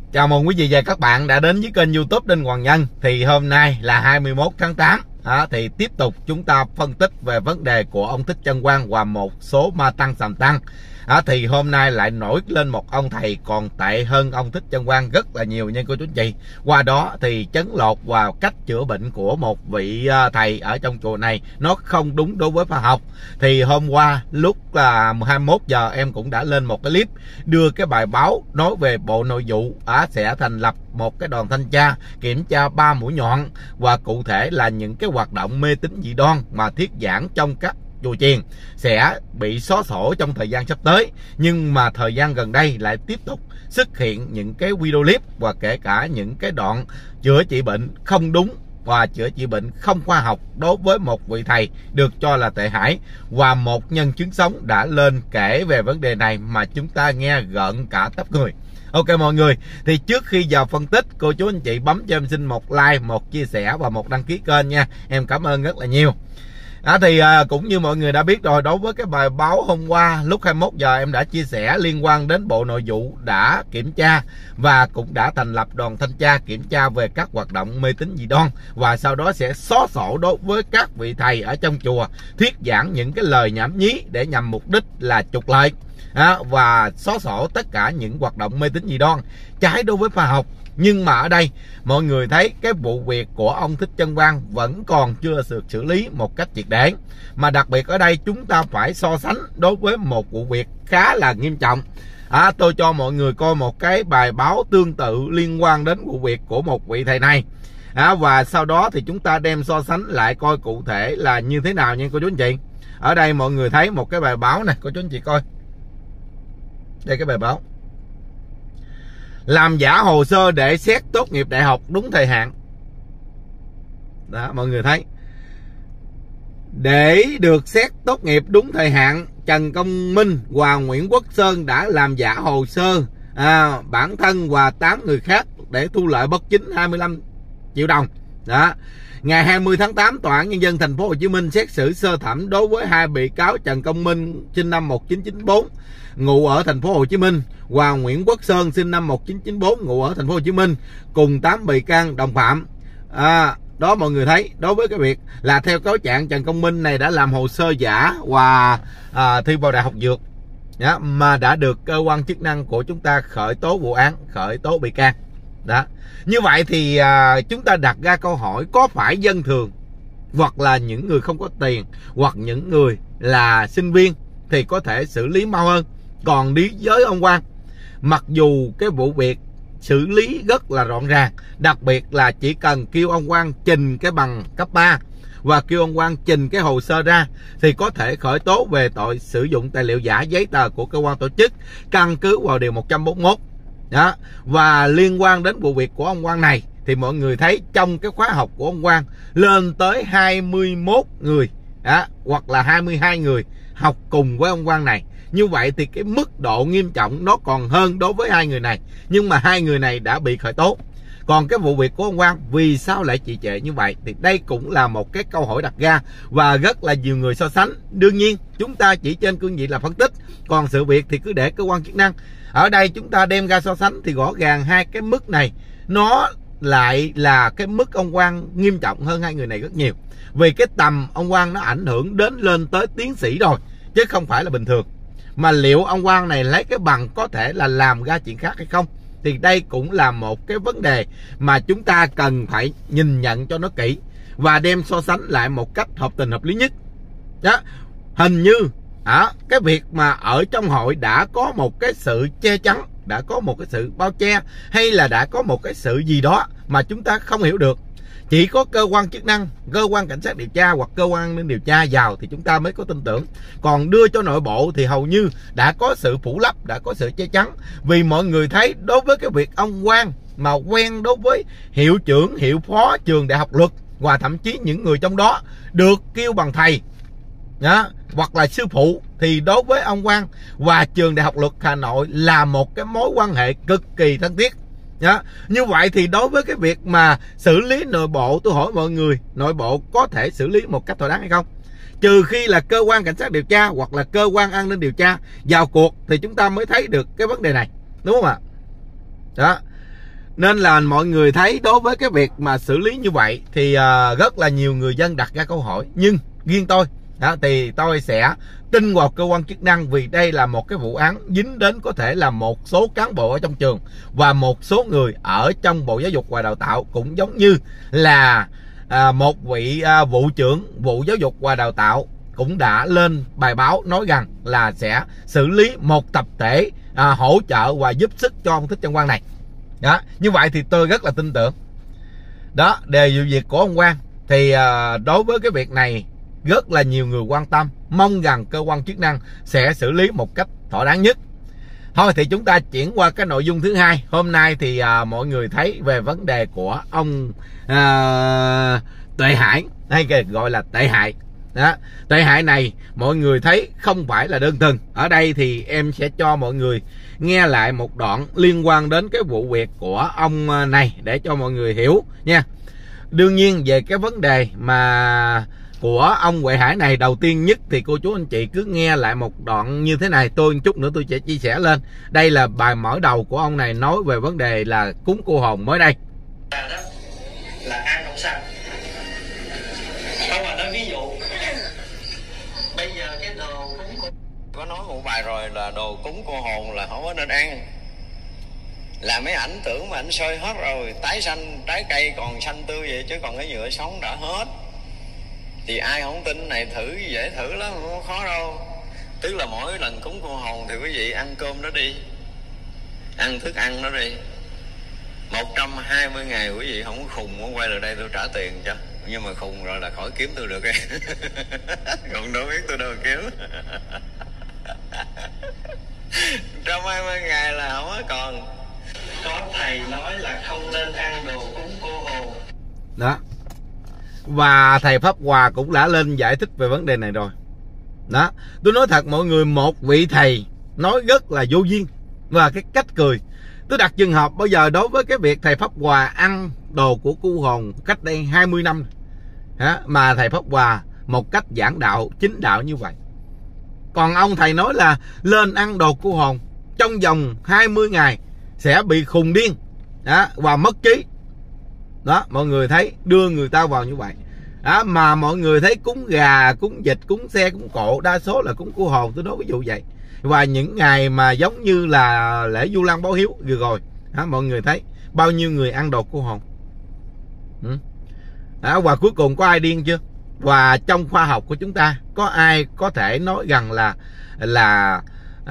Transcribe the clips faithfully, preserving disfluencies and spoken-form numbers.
Chào mừng quý vị và các bạn đã đến với kênh YouTube Đinh Hoàng Nhân. Thì hôm nay là hai mươi mốt tháng tám, à, thì tiếp tục chúng ta phân tích về vấn đề của ông Thích Trân Quang và một số ma tăng sàm tăng. À, thì hôm nay lại nổi lên một ông thầy còn tệ hơn ông Thích Trân Quang rất là nhiều nha cô chú anh chị. Qua đó thì chấn lột vào cách chữa bệnh của một vị thầy ở trong chùa này nó không đúng đối với khoa học. Thì hôm qua lúc là hai mươi mốt giờ em cũng đã lên một cái clip đưa cái bài báo nói về Bộ Nội vụ à, sẽ thành lập một cái đoàn thanh tra kiểm tra ba mũi nhọn, và cụ thể là những cái hoạt động mê tín dị đoan mà thuyết giảng trong các chùa chiền sẽ bị xóa sổ trong thời gian sắp tới. Nhưng mà thời gian gần đây lại tiếp tục xuất hiện những cái video clip và kể cả những cái đoạn chữa trị bệnh không đúng và chữa trị bệnh không khoa học đối với một vị thầy được cho là tệ hại, và một nhân chứng sống đã lên kể về vấn đề này mà chúng ta nghe gợn cả tóc người. Ok mọi người, thì trước khi vào phân tích, cô chú anh chị bấm cho em xin một like, một chia sẻ và một đăng ký kênh nha. Em cảm ơn rất là nhiều. À, thì à, cũng như mọi người đã biết rồi, đối với cái bài báo hôm qua lúc hai mươi mốt giờ em đã chia sẻ liên quan đến Bộ Nội vụ đã kiểm tra và cũng đã thành lập đoàn thanh tra kiểm tra về các hoạt động mê tín dị đoan, và sau đó sẽ xóa sổ đối với các vị thầy ở trong chùa thuyết giảng những cái lời nhảm nhí để nhằm mục đích là trục lợi, à, và xóa sổ tất cả những hoạt động mê tín dị đoan trái đối với khoa học. Nhưng mà ở đây mọi người thấy cái vụ việc của ông Thích Trân Quang vẫn còn chưa được xử lý một cách triệt để. Mà đặc biệt ở đây chúng ta phải so sánh đối với một vụ việc khá là nghiêm trọng. À, tôi cho mọi người coi một cái bài báo tương tự liên quan đến vụ việc của một vị thầy này. À, và sau đó thì chúng ta đem so sánh lại coi cụ thể là như thế nào nha cô chú anh chị. Ở đây mọi người thấy một cái bài báo này, cô chú anh chị coi. Đây cái bài báo: làm giả hồ sơ để xét tốt nghiệp đại học đúng thời hạn. Đó, mọi người thấy. Để được xét tốt nghiệp đúng thời hạn, Trần Công Minh và Nguyễn Quốc Sơn đã làm giả hồ sơ à, bản thân và tám người khác để thu lợi bất chính hai mươi lăm triệu đồng. Đó. Ngày hai mươi tháng tám, Tòa án Nhân dân thành phố Hồ Chí Minh xét xử sơ thẩm đối với hai bị cáo Trần Công Minh sinh năm một nghìn chín trăm chín mươi tư ngụ ở thành phố Hồ Chí Minh và Nguyễn Quốc Sơn sinh năm một nghìn chín trăm chín mươi tư ngụ ở thành phố Hồ Chí Minh cùng tám bị can đồng phạm. À, đó mọi người thấy, đối với cái việc là theo cáo trạng Trần Công Minh này đã làm hồ sơ giả và à, thi vào đại học dược, đó, mà đã được cơ quan chức năng của chúng ta khởi tố vụ án, khởi tố bị can. Đó. Như vậy thì à, chúng ta đặt ra câu hỏi, có phải dân thường hoặc là những người không có tiền hoặc những người là sinh viên thì có thể xử lý mau hơn? Còn đi với ông Quang, mặc dù cái vụ việc xử lý rất là rõ ràng, đặc biệt là chỉ cần kêu ông Quang trình cái bằng cấp ba và kêu ông Quang trình cái hồ sơ ra thì có thể khởi tố về tội sử dụng tài liệu giả giấy tờ của cơ quan tổ chức căn cứ vào điều một trăm bốn mươi mốt. Đó. Và liên quan đến vụ việc của ông Quang này thì mọi người thấy trong cái khóa học của ông Quang lên tới hai mươi mốt người, đó, hoặc là hai mươi hai người học cùng với ông Quang này. Như vậy thì cái mức độ nghiêm trọng nó còn hơn đối với hai người này, nhưng mà hai người này đã bị khởi tố. Còn cái vụ việc của ông Quang vì sao lại trì trệ như vậy thì đây cũng là một cái câu hỏi đặt ra và rất là nhiều người so sánh. Đương nhiên chúng ta chỉ trên cương vị là phân tích, còn sự việc thì cứ để cơ quan chức năng. Ở đây chúng ta đem ra so sánh thì rõ ràng hai cái mức này nó lại là cái mức ông Quang nghiêm trọng hơn hai người này rất nhiều. Vì cái tầm ông Quang nó ảnh hưởng đến lên tới tiến sĩ rồi, chứ không phải là bình thường. Mà liệu ông Quang này lấy cái bằng có thể là làm ra chuyện khác hay không, thì đây cũng là một cái vấn đề mà chúng ta cần phải nhìn nhận cho nó kỹ và đem so sánh lại một cách hợp tình hợp lý nhất. Đó. Hình như à, cái việc mà ở trong hội đã có một cái sự che chắn, đã có một cái sự bao che, hay là đã có một cái sự gì đó mà chúng ta không hiểu được. Chỉ có cơ quan chức năng, cơ quan cảnh sát điều tra hoặc cơ quan an ninh điều tra vào thì chúng ta mới có tin tưởng. Còn đưa cho nội bộ thì hầu như đã có sự phủ lấp, đã có sự che chắn. Vì mọi người thấy đối với cái việc ông Quang mà quen đối với hiệu trưởng, hiệu phó trường đại học luật, và thậm chí những người trong đó được kêu bằng thầy, đó, hoặc là sư phụ, thì đối với ông Quang và trường đại học luật Hà Nội là một cái mối quan hệ cực kỳ thân thiết. Đó. Như vậy thì đối với cái việc mà xử lý nội bộ, tôi hỏi mọi người, nội bộ có thể xử lý một cách thỏa đáng hay không? Trừ khi là cơ quan cảnh sát điều tra hoặc là cơ quan an ninh điều tra vào cuộc thì chúng ta mới thấy được cái vấn đề này, đúng không ạ? Đó. Nên là mọi người thấy đối với cái việc mà xử lý như vậy thì uh, rất là nhiều người dân đặt ra câu hỏi. Nhưng riêng tôi đó, thì tôi sẽ tin vào cơ quan chức năng, vì đây là một cái vụ án dính đến có thể là một số cán bộ ở trong trường và một số người ở trong Bộ Giáo dục và Đào tạo, cũng giống như là à, một vị à, vụ trưởng vụ Giáo dục và Đào tạo cũng đã lên bài báo nói rằng là sẽ xử lý một tập thể à, hỗ trợ và giúp sức cho ông Thích Trân Quang này. Đó, như vậy thì tôi rất là tin tưởng. Đó, đề vụ việc của ông Quang thì à, đối với cái việc này rất là nhiều người quan tâm, mong rằng cơ quan chức năng sẽ xử lý một cách thỏa đáng nhất. Thôi thì chúng ta chuyển qua cái nội dung thứ hai. Hôm nay thì à, mọi người thấy về vấn đề của ông à, Tệ Hải, hay gọi là Tệ Hại. Đó, Tệ Hại này mọi người thấy không phải là đơn thuần. Ở đây thì em sẽ cho mọi người nghe lại một đoạn liên quan đến cái vụ việc của ông này để cho mọi người hiểu nha. Đương nhiên về cái vấn đề mà của ông Huệ Hải này, đầu tiên nhất thì cô chú anh chị cứ nghe lại một đoạn như thế này, tôi một chút nữa tôi sẽ chia sẻ lên. Đây là bài mở đầu của ông này nói về vấn đề là cúng cô hồn mới đây. Là ăn không sao. Không mà nói ví dụ bây giờ cái đồ cúng cô, có nói một bài rồi là đồ cúng cô hồn là không có nên ăn. Là mấy ảnh tưởng mà ảnh sơi hết rồi, tái xanh, trái cây còn xanh tươi vậy, chứ còn cái nhựa sống đã hết. Thì ai không tin này thử, dễ thử lắm, không khó đâu. Tức là mỗi lần cúng cô hồn thì quý vị ăn cơm đó đi, ăn thức ăn đó đi, một trăm hai mươi ngày quý vị không có khùng, không quay lại đây tôi trả tiền cho. Nhưng mà khùng rồi là khỏi kiếm tôi được em. Còn đâu biết tôi đâu kiếm. một trăm hai mươi ngày là không có còn. Có thầy nói là không nên ăn đồ cúng cô hồn. Đó. Và thầy Pháp Hòa cũng đã lên giải thích về vấn đề này rồi. Đó, tôi nói thật mọi người, một vị thầy nói rất là vô duyên và cái cách cười. Tôi đặt trường hợp bây giờ đối với cái việc thầy Pháp Hòa ăn đồ của cô hồn cách đây hai mươi năm hả, mà thầy Pháp Hòa một cách giảng đạo chính đạo như vậy. Còn ông thầy nói là lên ăn đồ cô hồn trong vòng hai mươi ngày sẽ bị khùng điên đó, và mất trí. Đó, mọi người thấy đưa người ta vào như vậy. Đó, mà mọi người thấy cúng gà, cúng vịt, cúng xe, cúng cộ, đa số là cúng cô hồn, tôi nói ví dụ vậy. Và những ngày mà giống như là lễ Vu Lan báo hiếu vừa rồi, đó, mọi người thấy bao nhiêu người ăn đồ cô hồn. Ừ. Đó, và cuối cùng có ai điên chưa? Và trong khoa học của chúng ta có ai có thể nói rằng là là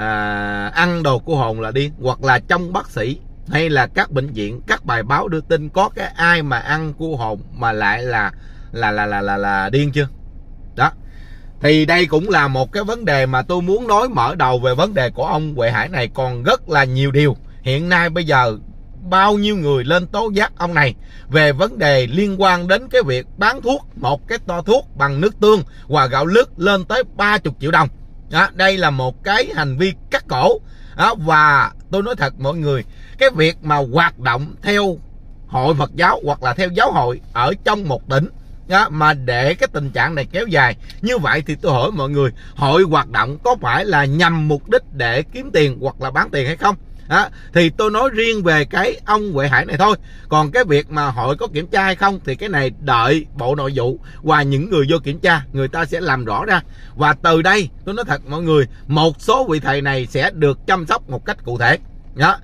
à, ăn đồ cô hồn là điên? Hoặc là trong bác sĩ hay là các bệnh viện, các bài báo đưa tin có cái ai mà ăn cô hồn mà lại là là là là là, là điên chưa? Đó. Thì đây cũng là một cái vấn đề mà tôi muốn nói mở đầu về vấn đề của ông Huệ Hải này. Còn rất là nhiều điều. Hiện nay bây giờ bao nhiêu người lên tố giác ông này về vấn đề liên quan đến cái việc bán thuốc, một cái to thuốc bằng nước tương và gạo lứt lên tới ba mươi triệu đồng. Đó, đây là một cái hành vi cắt cổ. Đó, và tôi nói thật mọi người, cái việc mà hoạt động theo hội Phật giáo hoặc là theo giáo hội ở trong một tỉnh đó, mà để cái tình trạng này kéo dài như vậy thì tôi hỏi mọi người, hội hoạt động có phải là nhằm mục đích để kiếm tiền hoặc là bán tiền hay không? Đó, thì tôi nói riêng về cái ông Huệ Hải này thôi. Còn cái việc mà hội có kiểm tra hay không thì cái này đợi Bộ Nội vụ và những người vô kiểm tra người ta sẽ làm rõ ra. Và từ đây tôi nói thật mọi người, một số vị thầy này sẽ được chăm sóc một cách cụ thể. Đó.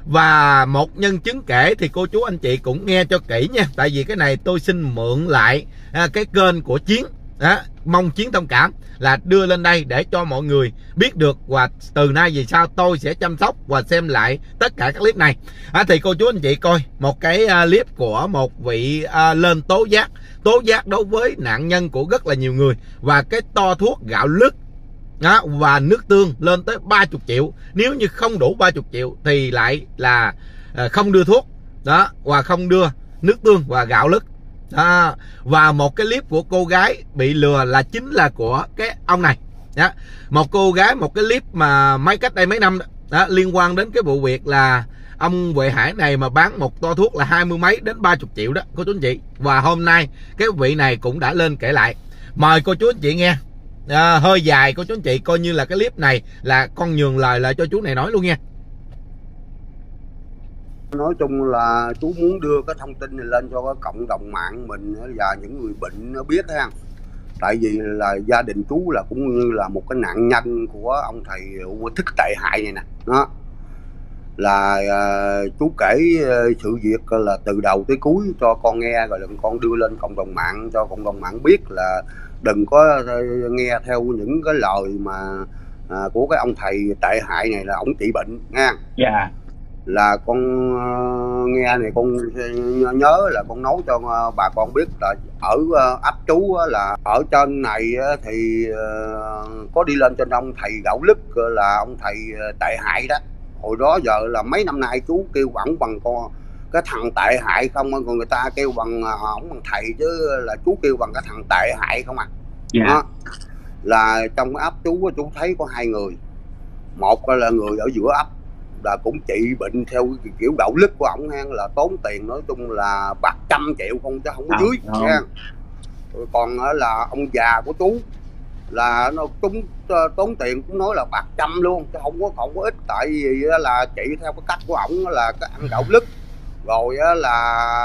Và một nhân chứng kể thì cô chú anh chị cũng nghe cho kỹ nha. Tại vì cái này tôi xin mượn lại à, cái kênh của Chiến. Đó, mong Chiến thông cảm là đưa lên đây để cho mọi người biết được. Và từ nay về sau tôi sẽ chăm sóc và xem lại tất cả các clip này. À, thì cô chú anh chị coi một cái uh, clip của một vị uh, lên tố giác tố giác đối với nạn nhân của rất là nhiều người. Và cái to thuốc gạo lứt đó, và nước tương lên tới ba mươi triệu. Nếu như không đủ ba mươi triệu thì lại là uh, không đưa thuốc đó, và không đưa nước tương và gạo lứt. À, và một cái clip của cô gái bị lừa là chính là của cái ông này đó. Một cô gái, một cái clip mà mấy cách đây mấy năm đó, đó liên quan đến cái vụ việc là ông Huệ Hải này mà bán một to thuốc là hai mươi mấy đến ba mươi triệu đó cô chú anh chị. Và hôm nay cái vị này cũng đã lên kể lại. Mời cô chú anh chị nghe. À, hơi dài cô chú anh chị, coi như là cái clip này là con nhường lời lại cho chú này nói luôn nha. Nói chung là chú muốn đưa cái thông tin này lên cho cái cộng đồng mạng mình và những người bệnh nó biết ha. Tại vì là gia đình chú là cũng như là một cái nạn nhân của ông thầy thức tệ hại này nè. Đó là uh, chú kể uh, sự việc là từ đầu tới cuối cho con nghe, rồi con đưa lên cộng đồng mạng cho cộng đồng mạng biết là đừng có uh, nghe theo những cái lời mà uh, của cái ông thầy tệ hại này là ổng trị bệnh nha. Dạ. Yeah. Là con uh, nghe này con nhớ là con nói cho uh, bà con biết là ở uh, ấp chú uh, là ở trên này uh, thì uh, có đi lên trên ông thầy Gạo Lứt uh, là ông thầy uh, tệ hại đó. Hồi đó giờ là mấy năm nay chú kêu ổng bằng con cái thằng tệ hại không, còn người ta kêu bằng ổng bằng thầy chứ là chú kêu bằng cái thằng tệ hại không à. Yeah. Đó là trong cái ấp chú chú thấy có hai người, một là người ở giữa ấp là cũng trị bệnh theo kiểu Gạo Lứt của ổng ha, là tốn tiền nói chung là bạc trăm triệu không chứ không có dưới nha. Còn là ông già của chú là nó chúng tốn tiền cũng nói là bạc trăm luôn chứ không có không có ít, tại vì là trị theo cái cách của ổng là cái ăn Gạo Lứt rồi là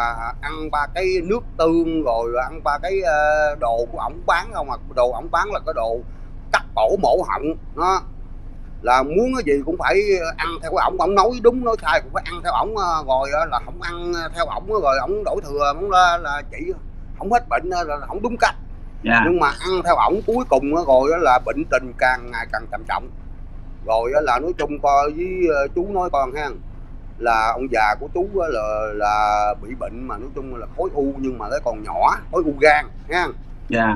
ăn ba cái nước tương rồi ăn ba cái đồ của ổng bán không, mà đồ ổng bán là cái đồ cắt cổ mổ họng đó, là muốn cái gì cũng phải ăn theo ổng, ổng nói đúng nói sai cũng phải ăn theo ổng, rồi là không ăn theo ổng rồi ổng đổ thừa ổng là, là chỉ không hết bệnh là không đúng cách. Yeah. Nhưng mà ăn theo ổng cuối cùng rồi là bệnh tình càng ngày càng trầm trọng, rồi là nói chung coi với chú nói con ha, là ông già của chú là là bị bệnh mà nói chung là khối u nhưng mà cái còn nhỏ, khối u gan ha. Yeah.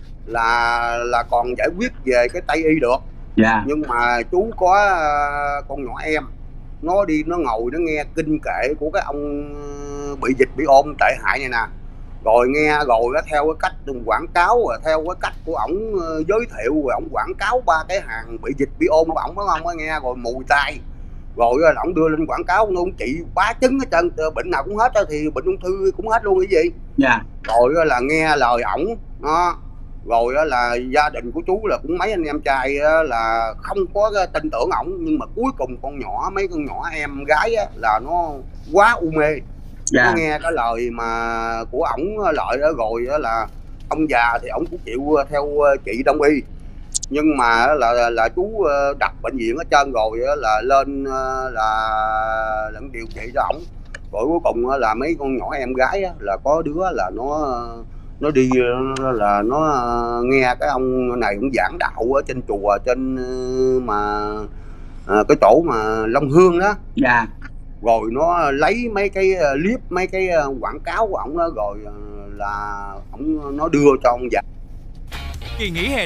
là là còn giải quyết về cái Tây y được. Yeah. Nhưng mà chú có con nhỏ em nó đi nó ngồi nó nghe kinh kệ của cái ông bị dịch bị ôm tệ hại này nè, rồi nghe rồi nó theo cái cách quảng cáo, rồi theo cái cách của ổng giới thiệu, rồi ổng quảng cáo ba cái hàng bị dịch bị ôm của ổng phải không, nghe rồi mùi tai, rồi ổng đưa lên quảng cáo nó trị bá chứng hết trơn, bệnh nào cũng hết thì bệnh ung thư cũng hết luôn cái gì. Yeah. Rồi là nghe lời ổng đó, rồi là gia đình của chú là cũng mấy anh em trai là không có tin tưởng ổng, nhưng mà cuối cùng con nhỏ mấy con nhỏ em gái là nó quá u mê. Yeah. Nó nghe cái lời mà của ổng lợi đó, rồi đó là ông già thì ổng cũng chịu theo chị đông y, nhưng mà là là chú đặt bệnh viện hết trơn rồi là lên là lẫn điều trị cho ổng, rồi cuối cùng là mấy con nhỏ em gái là có đứa là nó nó đi là nó nghe cái ông này cũng giảng đạo ở trên chùa trên mà cái chỗ mà Long Hương đó. Dạ. Rồi nó lấy mấy cái clip mấy cái quảng cáo của ổng đó, rồi là ổng nó đưa cho ông già. Kỳ nghỉ hè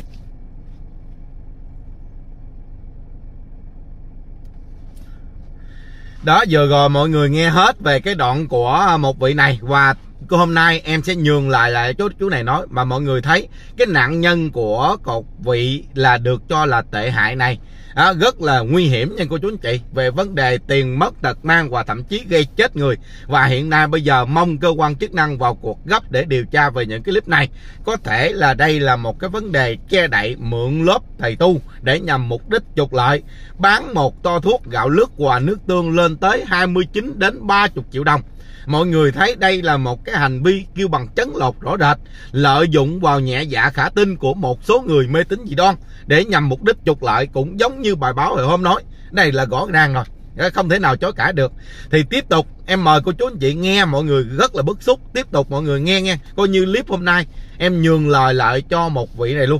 đó, vừa rồi mọi người nghe hết về cái đoạn của một vị này, và hôm nay em sẽ nhường lại lại chú chú này nói, mà mọi người thấy cái nạn nhân của một vị là được cho là tệ hại này à, rất là nguy hiểm nha cô chú anh chị, về vấn đề tiền mất tật mang và thậm chí gây chết người. Và hiện nay bây giờ mong cơ quan chức năng vào cuộc gấp để điều tra về những cái clip này. Có thể là đây là một cái vấn đề che đậy mượn lớp thầy tu để nhằm mục đích trục lợi, bán một to thuốc Gạo Lứt và nước tương lên tới hai mươi chín đến ba mươi triệu đồng. Mọi người thấy đây là một cái hành vi kêu bằng chấn lột rõ rệt, lợi dụng vào nhẹ dạ khả tin của một số người mê tín dị đoan để nhằm mục đích trục lợi, cũng giống như bài báo hồi hôm nói. Đây là rõ ràng rồi, không thể nào chối cãi được. Thì tiếp tục em mời cô chú anh chị nghe, mọi người rất là bức xúc, tiếp tục mọi người nghe nghe, coi như clip hôm nay em nhường lời lại cho một vị này luôn.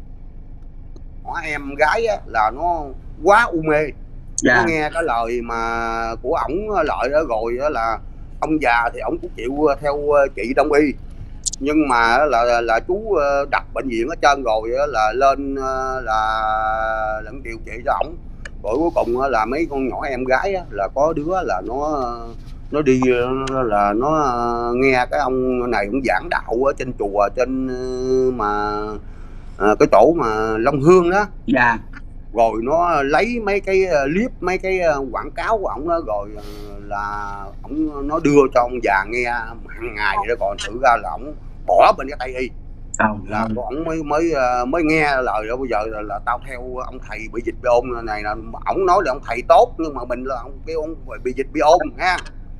Em gái là nó quá u mê. Dạ. Nó nghe cái lời mà của ổng lợi đó, rồi đó là ông già thì ổng cũng chịu theo chị đông y, nhưng mà là là, là chú đặt bệnh viện hết trơn rồi là lên là lẫn điều trị cho ổng, rồi cuối cùng là mấy con nhỏ em gái là có đứa là nó nó đi là nó nghe cái ông này cũng giảng đạo ở trên chùa trên mà cái chỗ mà Long Hương đó. Dạ. Rồi nó lấy mấy cái clip mấy cái quảng cáo của ổng đó, rồi là ổng nó đưa cho ông già nghe hàng ngày đó, còn thử ra là ổng bỏ bên cái Tây y. Oh, là oh. Ổng mới mới mới nghe lời đó, bây giờ là, là tao theo ông thầy bị dịch bị ôm này là ổng nói là ông thầy tốt, nhưng mà mình là ông cái ông bị dịch bị ôm ha.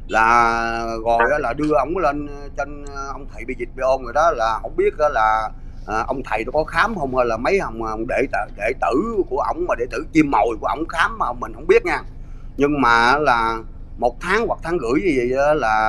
là rồi đó là đưa ổng lên trên ông thầy bị dịch bị ôn rồi đó, là không biết đó là à, ông thầy nó có khám không, hay là mấy ông đệ tử đệ tử của ổng mà đệ tử chim mồi của ổng khám mà mình không biết nha. Nhưng mà là một tháng hoặc tháng rưỡi gì vậy đó,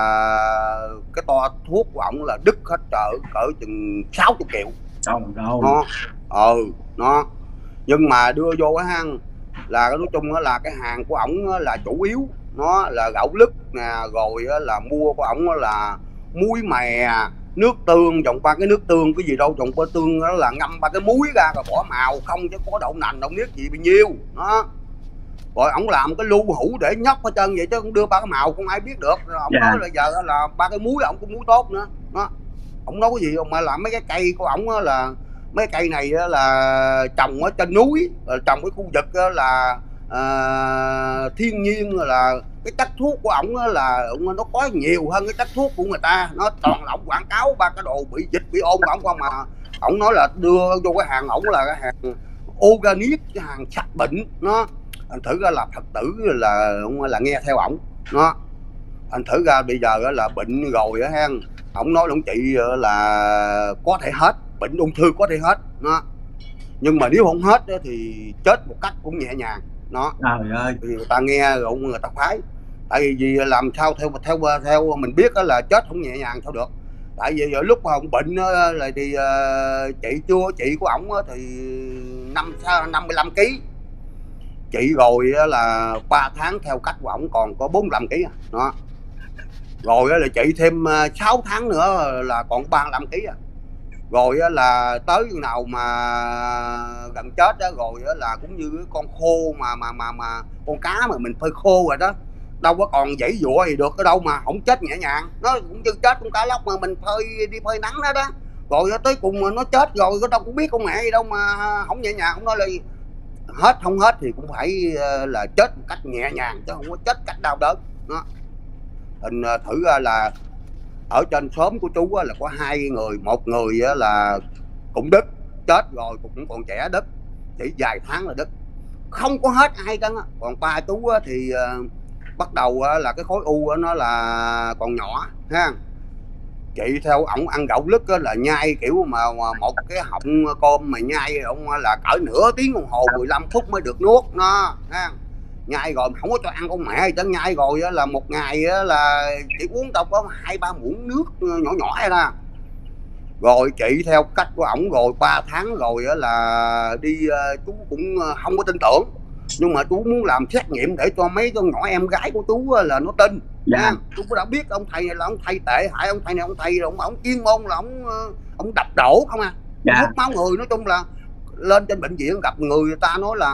là cái to thuốc của ổng là đứt hết cỡ cỡ chừng sáu mươi triệu. Đâu đâu nó ờ nó nhưng mà đưa vô cái hang là nói chung đó là cái hàng của ổng là chủ yếu nó là gạo lứt nè, rồi là mua của ổng là muối mè, nước tương, trồng ba cái nước tương cái gì đâu, trồng ba tương đó là ngâm ba cái muối ra rồi bỏ màu không, chứ có đậu nành đâu biết gì bao nhiêu đó. Rồi ổng làm cái lưu hũ để nhóc hết trơn vậy, chứ không đưa ba cái màu không ai biết được. Ổng yeah. nói là giờ là ba cái muối ổng cũng muối tốt nữa đó. Ổng nói cái gì mà làm mấy cái cây của ổng là mấy cây này là trồng ở trên núi, trồng cái khu vực là à, thiên nhiên, là cái chất thuốc của ổng là nó có nhiều hơn cái chất thuốc của người ta. Nó toàn là ổng quảng cáo ba cái đồ bị dịch bị ôn của ổng không, mà ổng nói là đưa vô cái hàng ổng là cái hàng organic, cái hàng sạch bệnh. Nó anh thử ra là Phật tử là là nghe theo ổng nó, anh thử ra bây giờ là bệnh rồi á ha, ổng nói ông chị là có thể hết, bệnh ung thư có thể hết nó, nhưng mà nếu không hết thì chết một cách cũng nhẹ nhàng nó. Trời ơi, thì người ta nghe rồi người ta phái, tại vì làm sao theo theo theo mình biết là chết không nhẹ nhàng sao được. Tại vì ở lúc mà ông bệnh là thì chị chưa chị của ổng thì năm năm mươi lăm ký, chị rồi là ba tháng theo cách của ổng còn có bốn mươi lăm ký đó. Rồi là chị thêm sáu tháng nữa là còn ba mươi lăm ký à. Rồi là tới nào mà gần chết đó, rồi là cũng như con khô mà mà mà mà con cá mà mình phơi khô rồi đó, đâu có còn dãy dụa gì được ở đâu mà không chết nhẹ nhàng. Nó cũng như chết con cá lóc mà mình phơi đi phơi nắng đó đó, rồi tới cùng nó chết rồi có đâu cũng biết con mẹ gì đâu mà không nhẹ nhàng. Không nói là hết không hết thì cũng phải là chết một cách nhẹ nhàng chứ không có chết cách đau đớn đó. Hình thử ra là ở trên xóm của chú là có hai người, một người là cũng đứt, chết rồi cũng còn trẻ đứt, chỉ vài tháng là đứt, không có hết ai hết. Còn ba chú thì bắt đầu là cái khối u nó là còn nhỏ ha. Chị theo ổng ăn gạo lứt là nhai kiểu mà một cái họng cơm mà nhai ông là cỡ nửa tiếng đồng hồ mười lăm phút mới được nuốt nó ha. Nhai rồi không có cho ăn con mẹ chứ, nhai rồi là một ngày là chỉ uống đâu có hai ba muỗng nước nhỏ nhỏ hay ra. Rồi chị theo cách của ổng rồi ba tháng rồi là đi, chú cũng không có tin tưởng, nhưng mà chú muốn làm xét nghiệm để cho mấy con nhỏ em gái của chú là nó tin. Yeah. Chú đã biết ông thầy này là ông thầy tệ hại, ông thầy này ông thầy là ông, ông chuyên môn là ông ông đập đổ không à, yeah. Hút máu người. Nói chung là lên trên bệnh viện gặp người, người ta nói là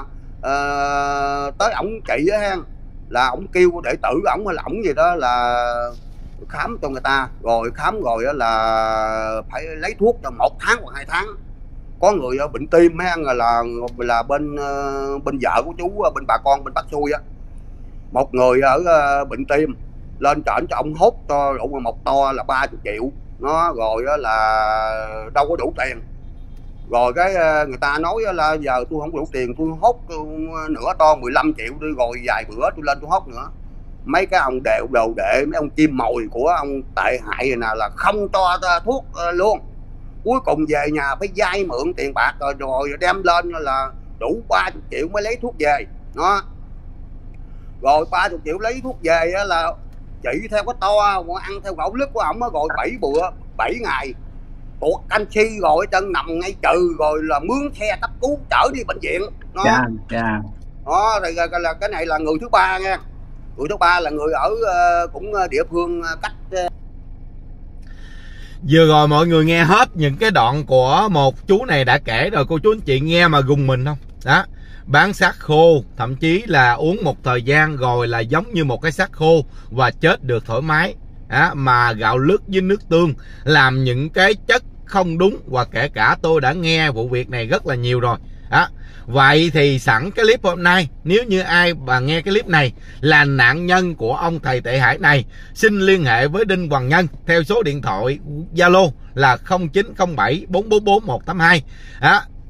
uh, tới ổng chị á ha, là ổng kêu đệ tử ổng hay là ổng gì đó là khám cho người ta, rồi khám rồi là phải lấy thuốc cho một tháng hoặc hai tháng. Có người bệnh tim ha, là là bên bên vợ của chú, bên bà con bên Bắc Xui á, một người ở bệnh tim lên trển cho ông hốt cho rượu một to là ba mươi triệu nó, rồi là đâu có đủ tiền. Rồi cái người ta nói là giờ tôi không đủ tiền, tôi hốt nửa to mười lăm triệu đi, rồi vài bữa tôi lên tôi hốt nữa. Mấy cái ông đều đồ đệ, mấy ông chim mồi của ông tệ hại này nè là không cho thuốc luôn. Cuối cùng về nhà phải vay mượn tiền bạc rồi rồi đem lên là đủ ba mươi triệu mới lấy thuốc về nó. Rồi ba mươi triệu lấy thuốc về là chị theo cái to ăn theo gạo lứt của ổng, rồi bảy bữa bảy ngày tuột canxi rồi chân nằm ngay trừ, rồi là mướn xe cấp cứu chở đi bệnh viện nó. Yeah, yeah. Đó thì là cái này là người thứ ba nha. Người thứ ba là người ở cũng địa phương cách. Vừa rồi mọi người nghe hết những cái đoạn của một chú này đã kể rồi, cô chú anh chị nghe mà rùng mình không? Đó, bán xác khô, thậm chí là uống một thời gian rồi là giống như một cái xác khô và chết được thoải mái. Đó, mà gạo lứt với nước tương làm những cái chất không đúng, và kể cả tôi đã nghe vụ việc này rất là nhiều rồi. Đó. Vậy thì sẵn cái clip hôm nay, nếu như ai mà nghe cái clip này là nạn nhân của ông thầy tệ hại này, xin liên hệ với Đinh Hoàng Nhân theo số điện thoại Zalo là không chín không bảy bốn bốn bốn một tám hai. Đó.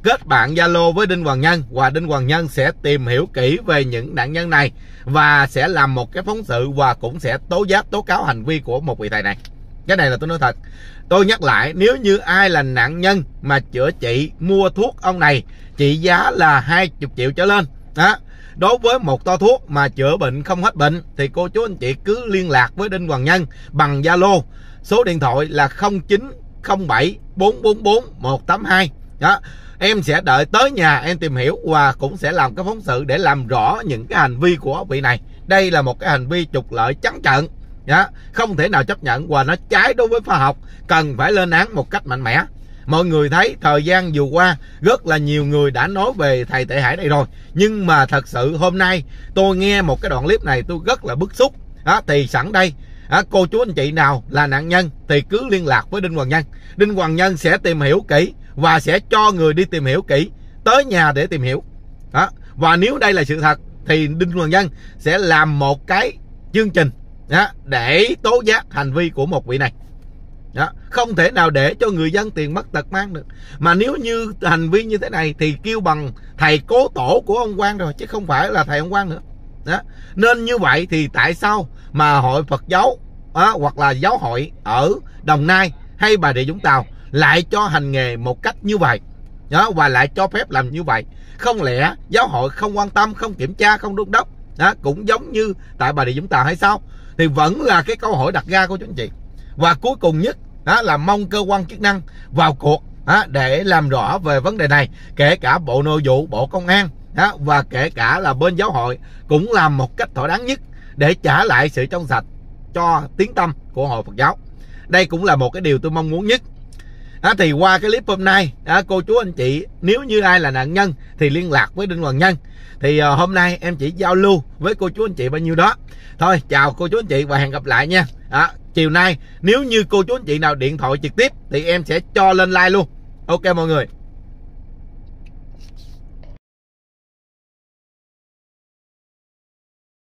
kết bạn Zalo với Đinh Hoàng Nhân, và Đinh Hoàng Nhân sẽ tìm hiểu kỹ về những nạn nhân này và sẽ làm một cái phóng sự và cũng sẽ tố giác tố cáo hành vi của một vị thầy này. Cái này là tôi nói thật. Tôi nhắc lại, nếu như ai là nạn nhân mà chữa trị mua thuốc ông này trị giá là hai mươi triệu trở lên đó, đối với một toa thuốc mà chữa bệnh không hết bệnh thì cô chú anh chị cứ liên lạc với Đinh Hoàng Nhân bằng Zalo, số điện thoại là không chín không bảy bốn bốn bốn một tám hai đó. Em sẽ đợi tới nhà em tìm hiểu và cũng sẽ làm cái phóng sự để làm rõ những cái hành vi của vị này. Đây là một cái hành vi trục lợi trắng trợn đó, không thể nào chấp nhận và nó trái đối với khoa học, cần phải lên án một cách mạnh mẽ. Mọi người thấy thời gian vừa qua rất là nhiều người đã nói về thầy Tệ Hải này rồi, nhưng mà thật sự hôm nay tôi nghe một cái đoạn clip này tôi rất là bức xúc đó. Thì sẵn đây đó, cô chú anh chị nào là nạn nhân thì cứ liên lạc với Đinh Hoàng Nhân. Đinh Hoàng Nhân sẽ tìm hiểu kỹ và sẽ cho người đi tìm hiểu kỹ, tới nhà để tìm hiểu đó. Và nếu đây là sự thật thì Đinh Hoàng Nhân sẽ làm một cái chương trình đó, để tố giác hành vi của một vị này đó. Không thể nào để cho người dân tiền mất tật mang được. Mà nếu như hành vi như thế này thì kêu bằng thầy cố tổ của ông Quang rồi, chứ không phải là thầy ông Quang nữa đó. Nên như vậy thì tại sao mà hội Phật giáo đó, hoặc là giáo hội ở Đồng Nai hay Bà Rịa Vũng Tàu lại cho hành nghề một cách như vậy đó, và lại cho phép làm như vậy? Không lẽ giáo hội không quan tâm, không kiểm tra, không đôn đốc đó, cũng giống như tại Bà Rịa Vũng Tàu hay sao? Thì vẫn là cái câu hỏi đặt ra của chú anh chị. Và cuối cùng nhất đó là mong cơ quan chức năng vào cuộc đó, để làm rõ về vấn đề này, kể cả Bộ Nội vụ, Bộ Công an đó, và kể cả là bên giáo hội cũng làm một cách thỏa đáng nhất để trả lại sự trong sạch cho tiếng tâm của hội Phật giáo. Đây cũng là một cái điều tôi mong muốn nhất. Đó, thì qua cái clip hôm nay đó, cô chú anh chị nếu như ai là nạn nhân thì liên lạc với Đinh Hoàng Nhân. Thì uh, hôm nay em chỉ giao lưu với cô chú anh chị bao nhiêu đó thôi. Chào cô chú anh chị và hẹn gặp lại nha. Đó, chiều nay nếu như cô chú anh chị nào điện thoại trực tiếp thì em sẽ cho lên like luôn. Ok mọi người.